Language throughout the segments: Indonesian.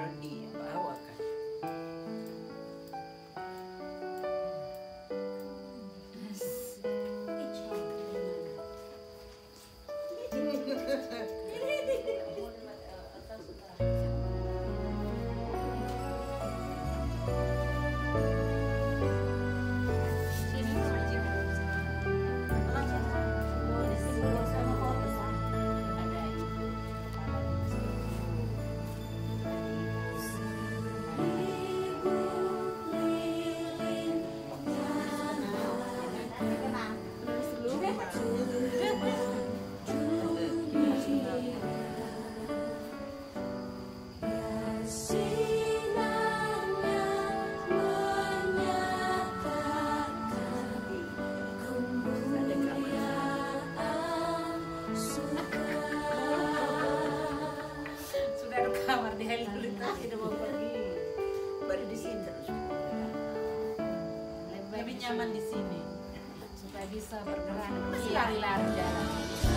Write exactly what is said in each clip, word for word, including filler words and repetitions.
mandi bawa kan. Kamar di Helena tidak mau pergi, Baru di sini terus. lebih nyaman di sini supaya bisa bergerak, bisa lari-lari jalan.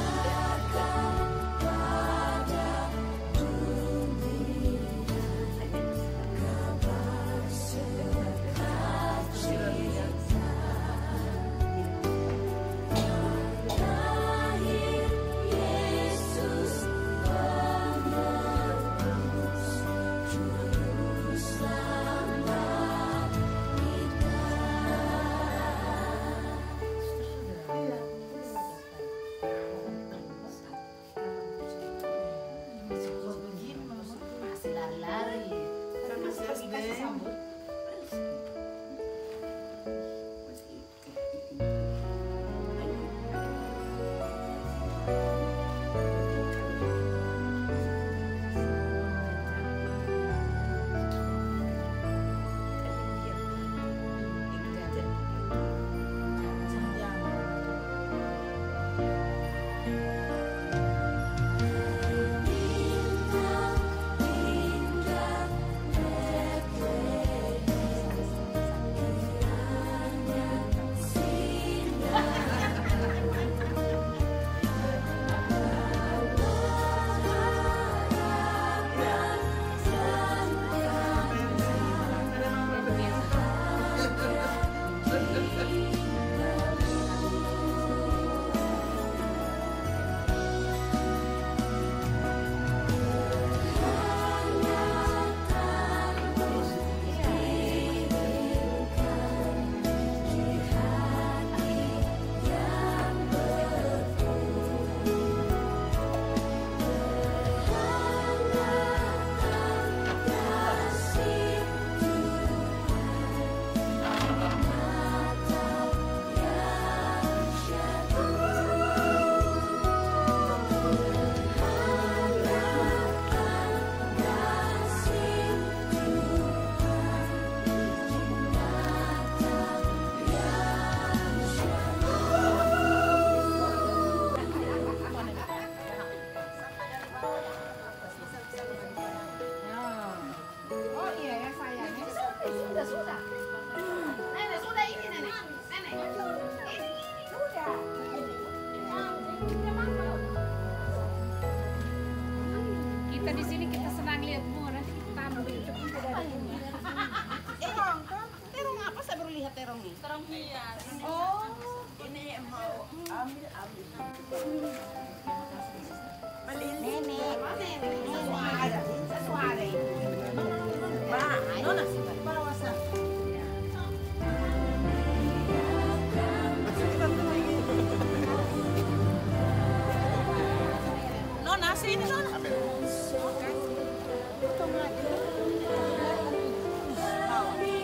Kita di sini kita senang lihat bunga, nanti kita taruh di depan tidak ada bunga. Terong, terong apa saya baru lihat terong nih? Terong hias. Oh, Ini yang mau ambil ambil. nenek, nenek, sesuara, sesuara. Bah, nona, bawa sana. Nona, sini nona. Potong aja.